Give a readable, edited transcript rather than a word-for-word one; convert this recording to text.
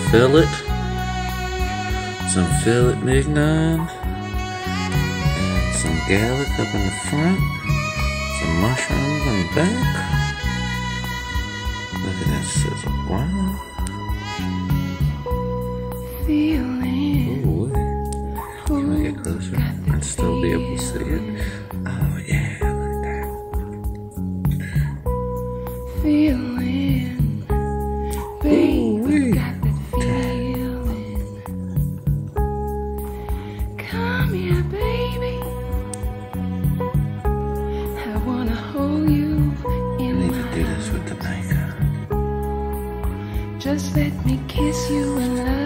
fillet, some fillet mignon, and some garlic up in the front, some mushrooms in the back. Look at that sizzle. Wow. Ooh, can we get closer and still be able to see it? Oh yeah, look at that. Come here, baby. I wanna hold you in I need to do this with the knife. Just let me kiss you and love